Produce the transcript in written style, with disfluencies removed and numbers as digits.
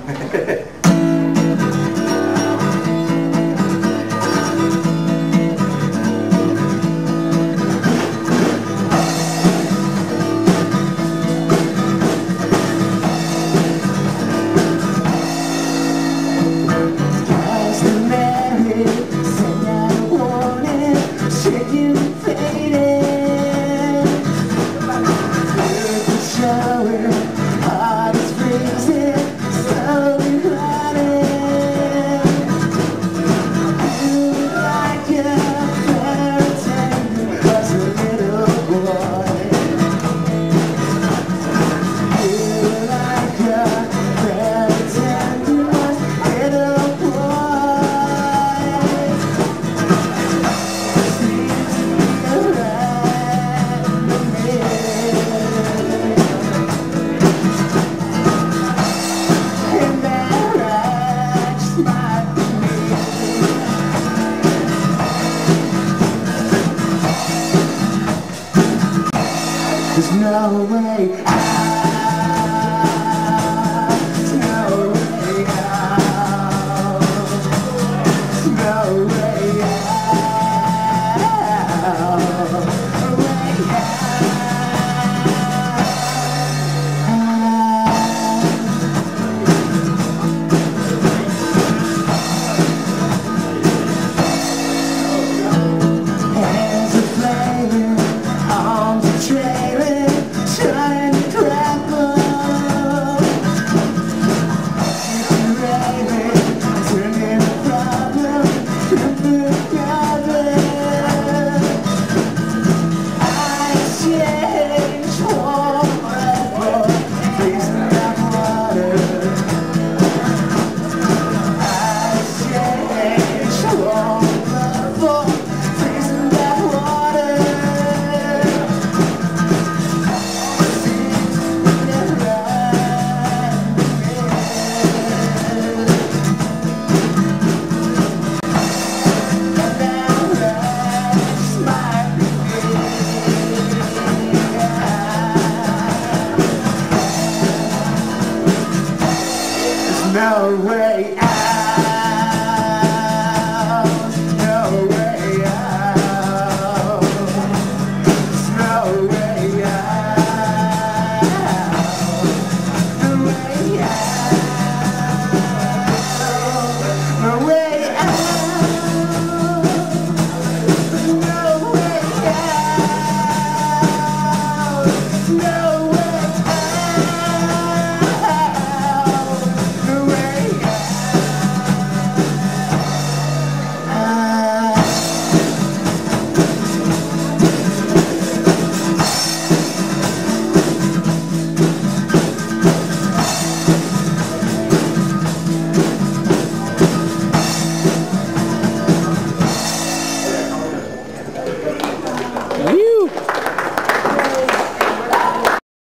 There's no way out. There's no way out. There's no way out. Hands are flaming, arms are trailing, trying to grapple. Keep raving, turning the problem into a problem. I change warm for freezing hot water. I change warm for freezing hot water. No way